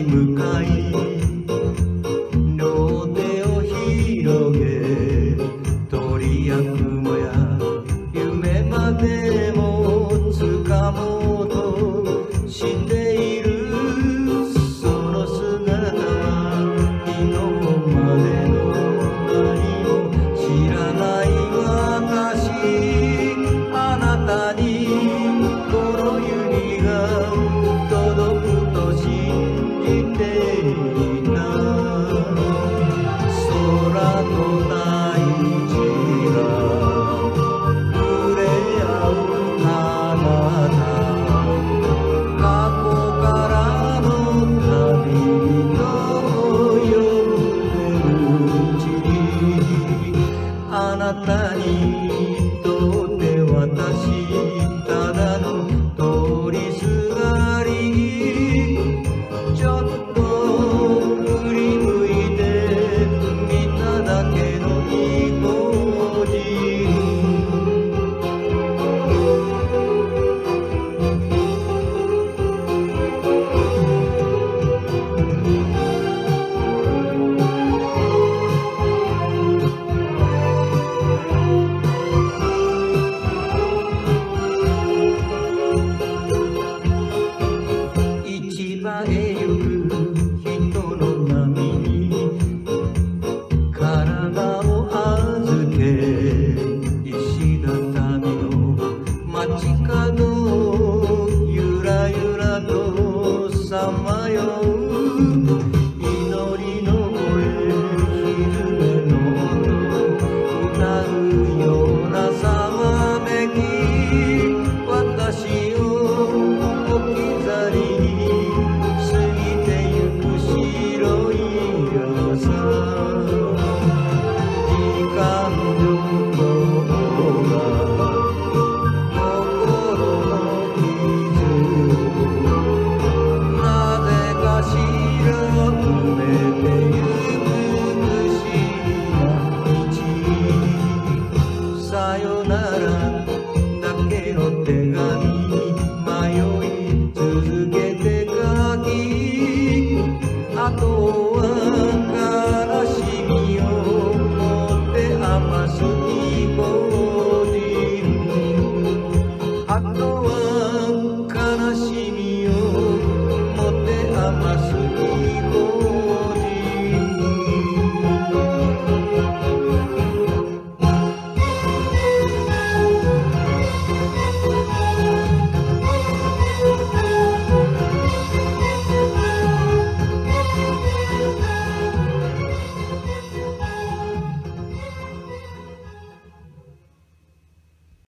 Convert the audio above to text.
向かい両手を広げ鳥や雲や夢までも掴もうとしているその姿は昨日までの何も知らない私あなたにこの指が届くと信じていた空の大地が触れ合う彼方過去からの旅の夜うちにあなたにとって私ただの通りすがりちょっと振り向いてみただけのぎこち市場へ行く人の波に体を預け石畳の街角をゆらゆらとさまよう